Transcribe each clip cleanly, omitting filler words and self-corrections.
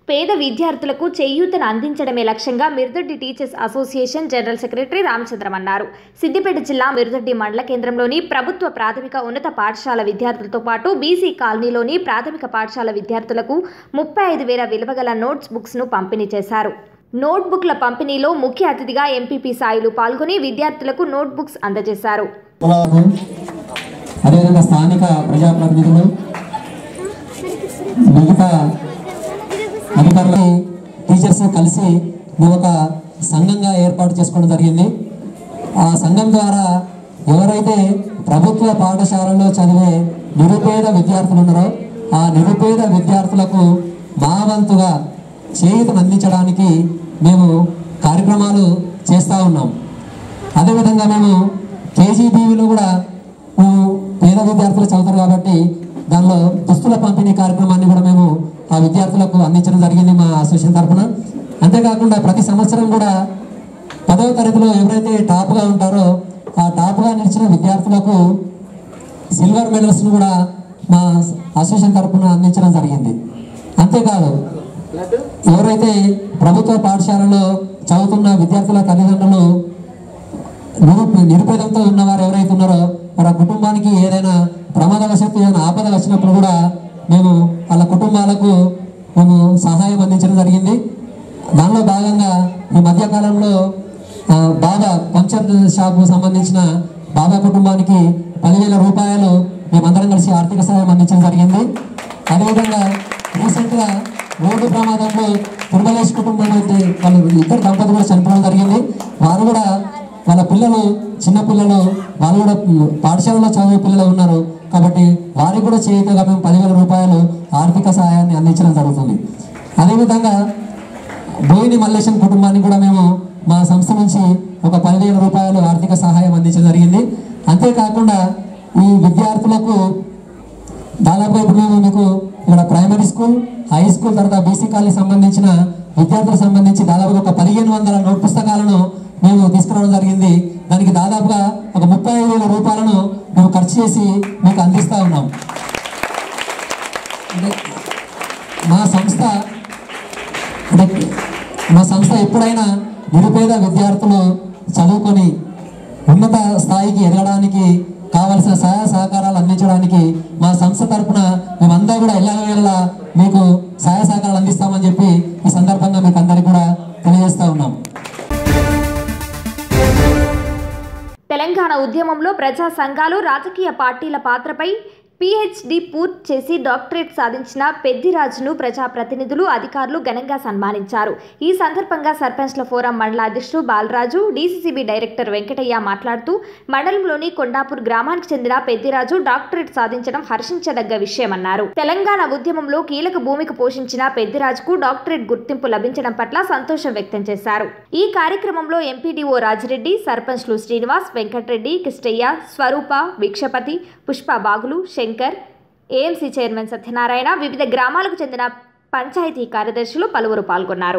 పేద విద్యార్థులకు చేయూతను అందించడమే లక్ష్యంగా Mirdoddi teachers association general secretary Ramachandram అన్నారు. సిద్దిపేట జిల్లా మిర్దొడ్డి మండల కేంద్రంలోని ప్రభుత్వ ప్రాథమిక ఉన్నత పాఠశాల విద్యార్థులతో పాటు బీసీ కాలనీలోని ప్రాథమిక పాఠశాల విద్యార్థులకు 35,000 విలువగల నోట్స్ బుక్స్ను పంపిణీ చేశారు. నోట్ బుక్ల పంపిణీలో ముఖ్య అతిథిగా ఎంపీపీ సాయిలు పాల్గొని విద్యార్థులకు నోట్ బుక్స్ అందజేశారు. స్థానిక ప్రజాప్రతినిధులు మిగతా అధికారులు టీచర్స్ కలిసి ఒక సంఘంగా ఏర్పాటు చేసుకోవడం జరిగింది. ఆ సంఘం ద్వారా ఎవరైతే ప్రభుత్వ పాఠశాలలో చదివే నిరుపేద విద్యార్థులు ఉన్నారో ఆ నిరుపేద విద్యార్థులకు మా వంతుగా చేయూతను అందించడానికి మేము కార్యక్రమాలు చేస్తూ ఉన్నాం. అదేవిధంగా మేము కేజీబీవీలో కూడా పేద విద్యార్థులు చదువుతారు కాబట్టి దానిలో దుస్తుల పంపిణీ కార్యక్రమాన్ని కూడా మేము ఆ విద్యార్థులకు అందించడం జరిగింది మా అసోసియేషన్ తరఫున. అంతేకాకుండా ప్రతి సంవత్సరం కూడా 10వ తరగతిలో ఎవరైతే టాప్గా ఉంటారో ఆ టాప్గా నిలిచిన విద్యార్థులకు సిల్వర్ మెడల్స్ను కూడా మా అసోసియేషన్ తరఫున అందించడం జరిగింది. అంతేకాదు ఎవరైతే ప్రభుత్వ పాఠశాలలో చదువుతున్న విద్యార్థుల తల్లిదండ్రులు నిరుపేదంతో ఉన్నవారు ఎవరైతే ఉన్నారో వారి కుటుంబానికి ఏదైనా ప్రమాదవశాత్తు ఏదైనా ఆపద వచ్చినప్పుడు కూడా మేము వాళ్ళ కుటుంబాలకు మేము సహాయం అందించడం జరిగింది. దానిలో భాగంగా ఈ మధ్యకాలంలో బాబా పంచర్ షాప్కు సంబంధించిన బాబా కుటుంబానికి 10,000 రూపాయలు మేమందరం కలిసి ఆర్థిక సహాయం అందించడం జరిగింది. అదేవిధంగా రీసెంట్గా రోడ్డు ప్రమాదంలో తిరుమలేష్ కుటుంబం అయితే వాళ్ళు ఇద్దరు దంపతులు కూడా చనిపోవడం జరిగింది. వారు కూడా వాళ్ళ పిల్లలు చిన్నపిల్లలు వాళ్ళు కూడా పాఠశాలలో చదివే పిల్లలు ఉన్నారు కాబట్టి వారికి కూడా చేయుతగా మేము 10,000 రూపాయలు ఆర్థిక సహాయాన్ని అందించడం జరుగుతుంది. అదేవిధంగా బోయిని మల్లేశం కుటుంబానికి కూడా మేము మా సంస్థ నుంచి ఒక 10,000 రూపాయలు ఆర్థిక సహాయం అందించడం జరిగింది. అంతేకాకుండా ఈ విద్యార్థులకు దాదాపు ఇప్పుడు మేము మీకు ఇక్కడ ప్రైమరీ స్కూల్, హై స్కూల్ తర్వాత బీసీ కాలనీకి సంబంధించిన విద్యార్థులకు సంబంధించి దాదాపుగా ఒక 1,500 నోట్ పుస్తకాలను మేము తీసుకురావడం జరిగింది. దానికి దాదాపుగా ఒక 35,000 రూపాయలను మేము ఖర్చు చేసి మీకు అందిస్తూ ఉన్నాం. మా సంస్థ ఎప్పుడైనా నిరుపేద విద్యార్థులు చదువుకొని ఉన్నత స్థాయికి ఎదగడానికి కావలసిన సహాయ సహకారాలు అందించడానికి మా సంస్థ తరఫున మేమందరూ కూడా ఎల్లవేళలా మీకు సహాయ సహకారాలు అందిస్తామని చెప్పి ఈ సందర్భంగా మీకు అందరికీ కూడా తెలియజేస్తూ ఉన్నాం. తెలంగాణ ఉద్యమంలో ప్రజా సంఘాలు, రాజకీయ పార్టీల పాత్రపై పీహెచ్డీ పూర్తి చేసి డాక్టరేట్ సాధించిన పెద్దిరాజును ప్రజాప్రతినిధులు, అధికారులు ఘనంగా సన్మానించారు. ఈ సందర్భంగా సర్పంచ్ల ఫోరం మండల అధ్యక్షుడు బాలరాజు, డీసీసీబీ డైరెక్టర్ వెంకటయ్య మాట్లాడుతూ మండలంలోని కొండాపూర్ గ్రామానికి చెందిన పెద్దిరాజు డాక్టరేట్ సాధించడం హర్షించదగ్గ విషయమన్నారు. తెలంగాణ ఉద్యమంలో కీలక భూమిక పోషించిన పెద్దిరాజుకు డాక్టరేట్ గుర్తింపు లభించడం పట్ల సంతోషం వ్యక్తం చేశారు. ఈ కార్యక్రమంలో ఎంపీడీఓ రాజిరెడ్డి, సర్పంచ్లు శ్రీనివాస్, వెంకటరెడ్డి, కిష్టయ్య, స్వరూప, భిక్షపతి, పుష్ప బాగులు, శంకర్, ఏఎంసీ చైర్మన్ సత్యనారాయణ, వివిధ గ్రామాలకు చెందిన పంచాయతీ కార్యదర్శులు పలువురు పాల్గొన్నారు.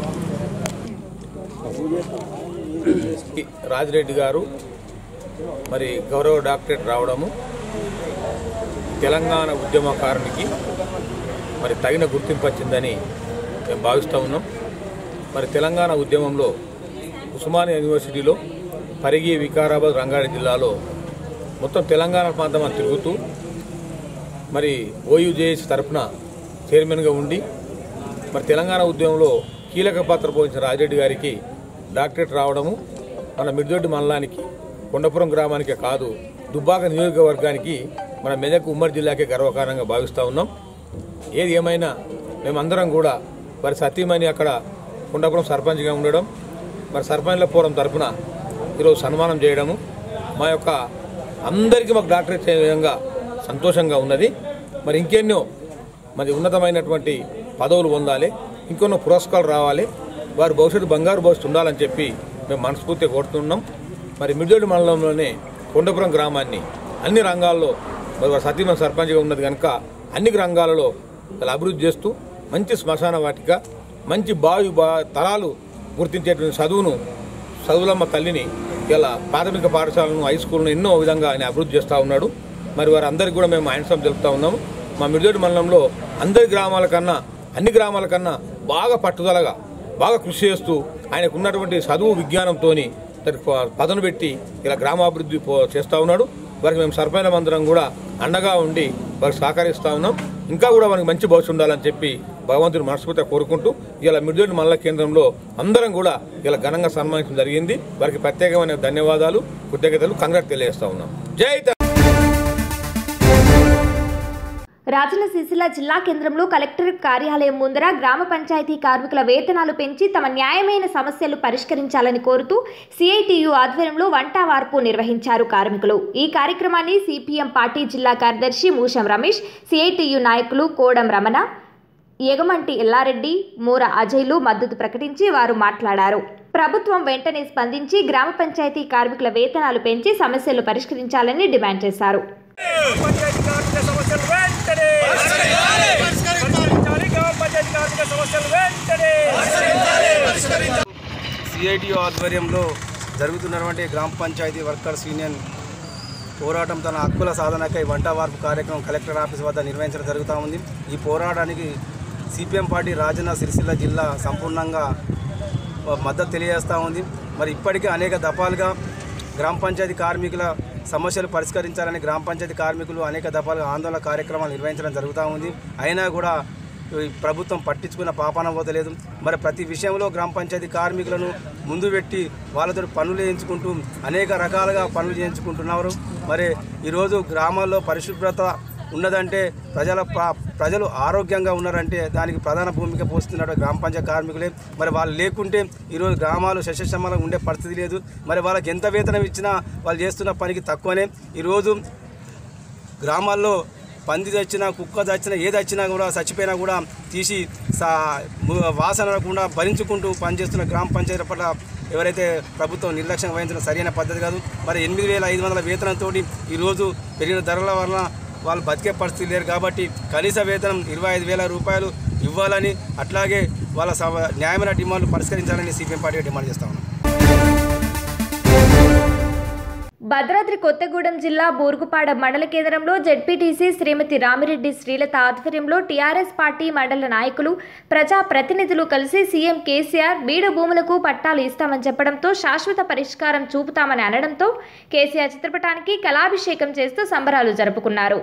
రాజిరెడ్డి గారు మరి గౌరవ డాక్టరేట్ రావడము తెలంగాణ ఉద్యమకారునికి మరి తగిన గుర్తింపు వచ్చిందని మేము భావిస్తూ ఉన్నాం. మరి తెలంగాణ ఉద్యమంలో ఉస్మానియా యూనివర్సిటీలో పరిగి, వికారాబాద్, రంగారెడ్డి జిల్లాలో మొత్తం తెలంగాణ ప్రాంతం తిరుగుతూ మరి ఓయూజేఎస్ తరఫున చైర్మన్గా ఉండి మరి తెలంగాణ ఉద్యమంలో కీలక పాత్ర పోషించిన రాజిరెడ్డి గారికి డాక్టరేట్ రావడము మన మిర్దొడ్డి మండలానికి, కొండపురం గ్రామానికే కాదు దుబ్బాక నియోజకవర్గానికి, మన మెదక్ ఉమ్మడి జిల్లాకే గర్వకారణంగా భావిస్తూ ఉన్నాం. ఏది ఏమైనా మేమందరం కూడా మరి సతీమణి అక్కడ కొండపురం సర్పంచ్గా ఉండడం, మరి సర్పంచ్ల ఫోరం తరఫున ఈరోజు సన్మానం చేయడము మా యొక్క అందరికీ మాకు డాక్టరేట్ చేసే విధంగా సంతోషంగా ఉన్నది. మరి ఇంకెన్నో మరి ఉన్నతమైనటువంటి పదవులు పొందాలి, ఇంకొన్న పురస్కారాలు రావాలి, వారి భవిష్యత్తు బంగారు భవిష్యత్తు ఉండాలని చెప్పి మేము మనస్ఫూర్తిగా కోరుతున్నాం. మరి మిర్దొడ్డి మండలంలోనే కొండపురం గ్రామాన్ని అన్ని రంగాల్లో మరి వారి సతీమణి సర్పంచ్గా ఉన్నది కనుక అన్ని రంగాలలో అభివృద్ధి చేస్తూ మంచి శ్మశాన వాటిక, మంచి తరాలు గుర్తించేటువంటి చదువులమ్మ తల్లిని ఇలా ప్రాథమిక పాఠశాలను, హై స్కూల్ను ఎన్నో విధంగా ఆయన అభివృద్ధి చేస్తూ ఉన్నాడు. మరి వారందరికీ కూడా మేము ఆయనసం తెలుపుతూ ఉన్నాము. మా మిర్దొడ్డి మండలంలో అన్ని గ్రామాల కన్నా బాగా పట్టుదలగా బాగా కృషి చేస్తూ ఆయనకు ఉన్నటువంటి చదువు విజ్ఞానంతో పదను పెట్టి ఇలా గ్రామాభివృద్ధి చేస్తూ ఉన్నాడు. వారికి మేము సర్పంచులందరం కూడా అండగా ఉండి వారికి సహకరిస్తూ ఉన్నాం. ఇంకా కూడా మనకి మంచి భవిష్యత్తు ఉండాలని చెప్పి భగవంతుని మనస్ఫూర్తిగా కోరుకుంటూ ఇలా మిర్దోడి మండల కేంద్రంలో అందరం కూడా ఇలా ఘనంగా సన్మానించడం జరిగింది. వారికి ప్రత్యేకమైన ధన్యవాదాలు, కృతజ్ఞతలు, కంగ్రాట్ తెలియజేస్తా ఉన్నాం. జై రాజన్న సిరిసిల్ల జిల్లా కేంద్రంలో కలెక్టరేట్ కార్యాలయం ముందర గ్రామ పంచాయతీ కార్మికుల వేతనాలు పెంచి తమ న్యాయమైన సమస్యలు పరిష్కరించాలని కోరుతూ సిఐటియు ఆధ్వర్యంలో వంట వార్పు నిర్వహించారు కార్మికులు. ఈ కార్యక్రమాన్ని సిపిఎం పార్టీ జిల్లా కార్యదర్శి మూషం రమేష్, సిఐటియు నాయకులు కోడం రమణ, ఎగమంటి ఎల్లారెడ్డి, మూర అజయ్లు మద్దతు ప్రకటించి వారు మాట్లాడారు. ప్రభుత్వం వెంటనే స్పందించి గ్రామ పంచాయతీ కార్మికుల వేతనాలు పెంచి సమస్యలు పరిష్కరించాలని డిమాండ్ చేశారు. సిఐటియు ఆధ్వర్యంలో జరుగుతున్నటువంటి గ్రామ పంచాయతీ వర్కర్స్ యూనియన్ పోరాటం తన హక్కుల సాధనకై వంట వార్పు కార్యక్రమం కలెక్టర్ ఆఫీస్ వద్ద నిర్వహించడం జరుగుతూ ఉంది. ఈ పోరాటానికి సిపిఎం పార్టీ రాజన్న సిరిసిల్ల జిల్లా సంపూర్ణంగా మద్దతు తెలియజేస్తూ ఉంది. మరి ఇప్పటికే అనేక దఫాలుగా గ్రామ పంచాయతీ కార్మికుల సమస్యలు పరిష్కరించాలని గ్రామ పంచాయతీ కార్మికులు అనేక దఫాలుగా ఆందోళన కార్యక్రమాలు నిర్వహించడం జరుగుతూ ఉంది. అయినా కూడా ప్రభుత్వం పట్టించుకున్న పాపాన పోతలేదు. మరి ప్రతి విషయంలో గ్రామ పంచాయతీ కార్మికులను ముందు పెట్టి వాళ్ళతో పనులు చేయించుకుంటూ అనేక రకాలుగా పనులు చేయించుకుంటున్నారు. మరి ఈరోజు గ్రామాల్లో పరిశుభ్రత ఉన్నదంటే ప్రజలు ఆరోగ్యంగా ఉన్నారంటే దానికి ప్రధాన భూమిక పోస్తున్నట్టు గ్రామ పంచాయతీ కార్మికులే. మరి వాళ్ళు లేకుంటే ఈరోజు గ్రామాలు శస్యశ్యామలంగా ఉండే పరిస్థితి లేదు. మరి వాళ్ళకి ఎంత వేతనం ఇచ్చినా వాళ్ళు చేస్తున్న పనికి తక్కువనే. ఈరోజు గ్రామాల్లో పంది తెచ్చినా, కుక్క తెచ్చినా, ఏది వచ్చినా కూడా చచ్చిపోయినా కూడా తీసి వాసన రాకుండా భరించుకుంటూ పనిచేస్తున్న గ్రామ పంచాయతీ పట్ల ఎవరైతే ప్రభుత్వం నిర్లక్ష్యం వహించడం సరైన పద్ధతి కాదు. మరి 8,500 వేతనంతో ఈరోజు పెరిగిన ధరల వలన వాళ్ళు బతికే పరిస్థితి లేరు. కాబట్టి కనీస వేతనం 25,000 రూపాయలు ఇవ్వాలని, అట్లాగే వాళ్ళ న్యాయమైన డిమాండ్లు పరిష్కరించాలని సిపిఎం పార్టీ డిమాండ్ చేస్తా ఉన్నాం. భద్రాద్రి కొత్తగూడెం జిల్లా బూరుగుపాడ మండల కేంద్రంలో జెడ్పీటీసీ శ్రీమతి రామిరెడ్డి శ్రీలత ఆధ్వర్యంలో టీఆర్ఎస్ పార్టీ మండల నాయకులు, ప్రజా ప్రతినిధులు కలిసి సీఎం కేసీఆర్ బీడు భూములకు పట్టాలు ఇస్తామని చెప్పడంతో శాశ్వత పరిష్కారం చూపుతామని అనడంతో కేసీఆర్ చిత్రపటానికి కళాభిషేకం చేస్తూ సంబరాలు జరుపుకున్నారు.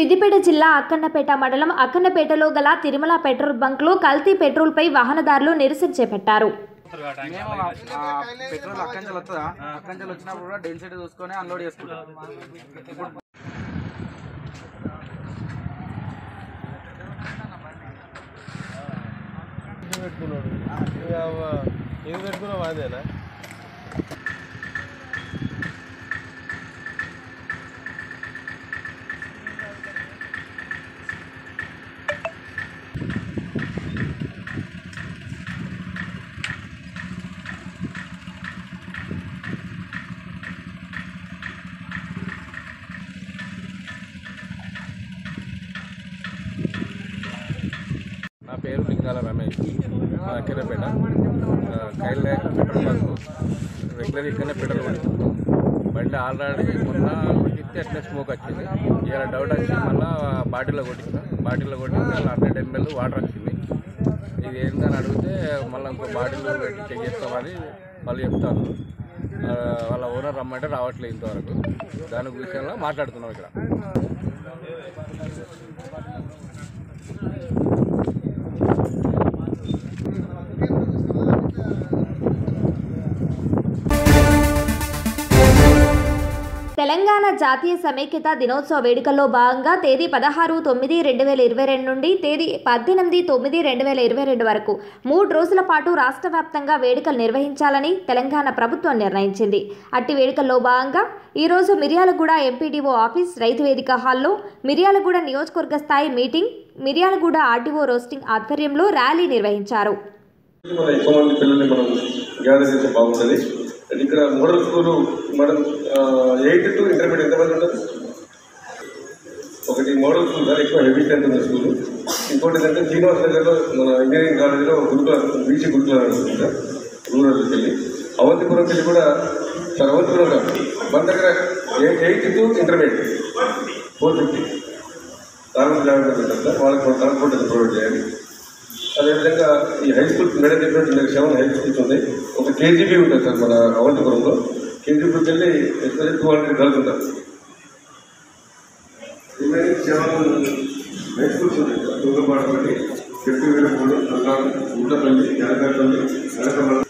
సిద్దిపేట జిల్లా అక్కన్నపేట మండలం అక్కన్నపేటలో గల తిరుమల పెట్రోల్ బంక్లో కల్తీ పెట్రోల్పై వాహనదారులు నిరసన చేపట్టారు. పెట్రోల్ అక్కంచెలు వస్తుందా? అక్కంచెలు వచ్చినప్పుడు కూడా డెన్సిటీ చూసుకొని అన్లోడ్ చేసుకుంటాం. ఏం పెట్టుకున్నావు అదేనా? నా పేరు లింగాల రమేష్, మా అక్కన్నపేట కైల్ పెట్రోల్ బంక్. రెగ్యులర్ ఇక్కడనే పెట్రోల్ కొడుతున్నాం. బండి ఆల్రెడీ మొన్న కొట్టిస్తే అట్లే స్మోక్ వచ్చింది. ఇలా డౌట్ వచ్చి మళ్ళీ బాటిల్లో కొట్టించిన. బాటిల్లో కొట్టిస్తే 100 ml వాటర్ వచ్చింది. ఇది ఏంటని అడిగితే మళ్ళీ ఇంకో బాటిల్లో పెట్టి చెక్ చేస్తామని వాళ్ళు చెప్తారు. వాళ్ళ ఓనర్ రమ్మంటే రావట్లేదు ఇంతవరకు. దాని విషయంలో మాట్లాడుతున్నాం ఇక్కడ. తెలంగాణ జాతీయ సమైక్యత దినోత్సవ వేడుకల్లో భాగంగా తేదీ 16/9/2022 నుండి తేదీ 18/9/2022 వరకు 3 రోజుల పాటు రాష్ట్ర వ్యాప్తంగా వేడుకలు నిర్వహించాలని తెలంగాణ ప్రభుత్వం నిర్ణయించింది. అట్టి వేడుకల్లో భాగంగా ఈరోజు మిర్యాలగూడ ఎంపీడీఓ ఆఫీస్ రైతు వేదిక హాల్లో మిర్యాలగూడ నియోజకవర్గ స్థాయి మీటింగ్, మిర్యాలగూడ ఆర్టీఓ రోస్టింగ్ ఆధ్వర్యంలో ర్యాలీ నిర్వహించారు. ఇక్కడ మోడల్ స్కూలు మనం 8 to ఇంటర్మీడియట్ ఎంతమంది ఉంటుంది? ఒకటి మోడల్ స్కూల్ సార్, ఎక్కువ హెవీ స్ట్రెంత్ ఉన్న స్కూలు. ఇంకోటి ఏంటంటే శ్రీనివాస్ నగర్లో మన ఇంజనీరింగ్ కాలేజీలో గురుకుల బీసీ గురుకుల ఉంటుంది సార్, రూరల్కి వెళ్ళి. అవంతిపురంకి వెళ్ళి కూడా సార్, అవంతిపురం కాదు, మన దగ్గర 8 to ఇంటర్మీడియట్ 450 నార్మల్ జాగ్రత్త ఉంటుంది సార్. వాళ్ళకి ట్రాన్స్పోర్ట్ ప్రొవైడ్ చేయాలి. అదేవిధంగా ఈ హై స్కూల్ మేడం చెప్పినట్టు 7 హై స్కూల్స్ ఉన్నాయి. ఒక కేజీబీ ఉంటుంది సార్ మన అవంతిపురంలో. కేజీబీకి వెళ్ళి ఎస్పెషల్ 200 గర్ల్స్ ఉంటారు. రిమైనింగ్ 7 హై స్కూల్స్ ఉంటాయి సార్. తూగపాటపల్లి, చెట్టు వీరపూడి, గుడ్డపల్లి, ఎనకపల్లి, ఎనకపల్లి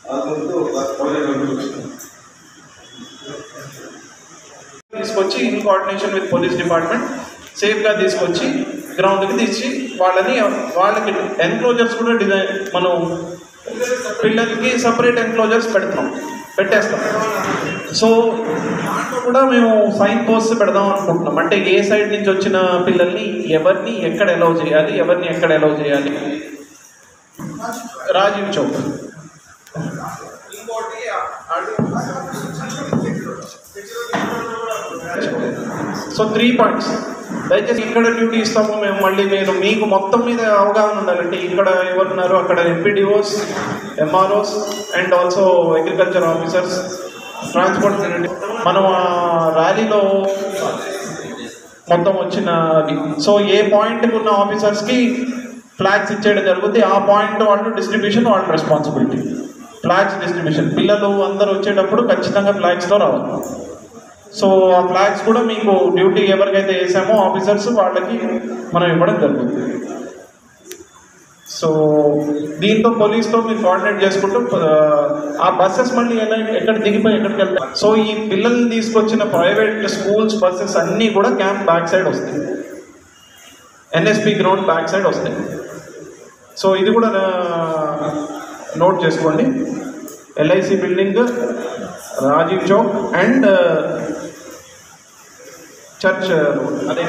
తీసుకొచ్చి in coordination with police department సేఫ్గా తీసుకొచ్చి గ్రౌండ్కి తీసి వాళ్ళకి ఎన్క్లోజర్స్ కూడా డిజైన్, మనం పిల్లలకి సపరేట్ ఎన్క్లోజర్స్ పెట్టేస్తాం. సో దాంట్లో కూడా మేము సైన్ పోస్ట్ పెడదాం అనుకుంటున్నాం. అంటే ఏ సైడ్ నుంచి వచ్చిన పిల్లల్ని ఎవరిని ఎక్కడ అలౌ చేయాలి, ఎవరిని ఎక్కడ అలౌ చేయాలి. రాజీవ్ చౌక్ ఇంకోటి సో 3 points. దయచేసి ఇక్కడ డ్యూటీ ఇస్తాము మేము. మళ్ళీ మీకు మొత్తం మీద అవగాహన ఉండాలంటే ఇక్కడ ఎవరున్నారు, అక్కడ MPDOs, MROs and also agriculture officers, transport. మనం ర్యాలీలో మొత్తం వచ్చిన సో ఏ పాయింట్కి ఉన్న ఆఫీసర్స్కి ఫ్లాగ్స్ ఇచ్చేయడం జరుగుతుంది. ఆ పాయింట్ వాళ్ళు డిస్ట్రిబ్యూషన్ వాళ్ళ రెస్పాన్సిబిలిటీ. ఫ్లాగ్స్ డిస్ట్రిబ్యూషన్ పిల్లలు అందరూ వచ్చేటప్పుడు ఖచ్చితంగా ఫ్లాగ్స్తో రావాలి. సో ఆ ఫ్లాగ్స్ కూడా మీకు డ్యూటీ ఎవరికైతే వేసామో ఆఫీసర్స్ వాళ్ళకి మనం ఇవ్వడం జరుగుతుంది. సో దీంతో పోలీస్తో మీరు కోఆర్డినేట్ చేసుకుంటూ ఆ బస్సెస్ మళ్ళీ ఎక్కడ దిగిపోయి ఎక్కడికి వెళ్తాయి. సో ఈ పిల్లల్ని తీసుకొచ్చిన ప్రైవేట్ స్కూల్స్ బస్సెస్ అన్నీ కూడా క్యాంప్ బ్యాక్ సైడ్ వస్తాయి, ఎన్ఎస్పి గ్రౌండ్ బ్యాక్ సైడ్ వస్తాయి. సో ఇది కూడా నోట్ చేసుకోండి. LIC building, Rajiv Chowk and church road. అదే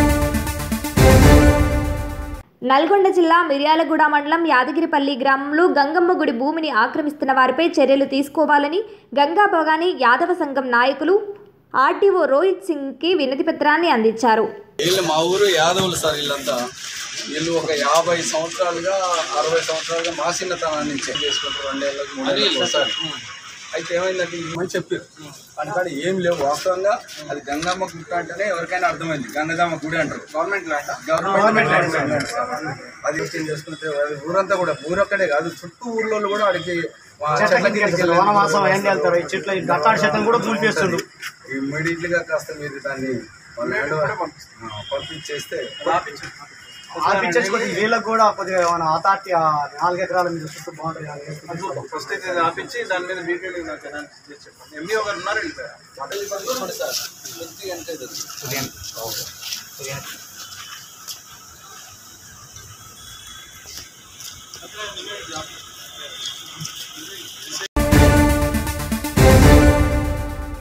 నల్గొండ జిల్లా మిర్యాలగూడ మండలం యాదగిరిపల్లి గ్రామంలో గంగమ్మ గుడి భూమిని ఆక్రమిస్తున్న వారిపై చర్యలు తీసుకోవాలని గంగా భవానీ యాదవ సంఘం నాయకులు ఆర్టీఓ రోహిత్ సింగ్కి వినతి పత్రాన్ని అందించారు. వీళ్ళు మా ఊరు యాదవులు సార్. వీళ్ళంతా వీళ్ళు ఒక 50 సంవత్సరాలుగా 60 సంవత్సరాలుగా మా చిన్నతనాన్ని చెక్ చేసుకుంటారు. 2 ఏళ్ళకి 3 ఏళ్ళకి సార్. అయితే ఏమైందంటే ఇవన్నీ చెప్పారు అందుకడ ఏం లేవు. వాస్తవంగా అది గంగమ్మ గుట్ట అంటేనే ఎవరికైనా అర్థమైంది. గంగమ్మ గుడి అంటారు. గవర్నమెంట్ ల్యాండ్ అది ఎక్స్చేంజ్ చేసుకుంటే ఊరంతా కూడా, ఊరొక్కడే కాదు చుట్టూ ఊర్లో కూడా వాడికి ఇమ్మీడియట్గా కాస్త మీరు దాన్ని పంపించేస్తే ఆపించేసి కొద్దిగా వీళ్ళకి కూడా కొద్దిగా ఏమైనా అథారిటీ 4 ఎకరాల మీద చుట్టూ బాగుంటుంది. ఫస్ట్ అయితే ఆపించి దాని మీద డీటెయిల్ నాకు చెప్పండి. ఎంఈఓ గారు ఉన్నారు వెళ్ళిపోయారు.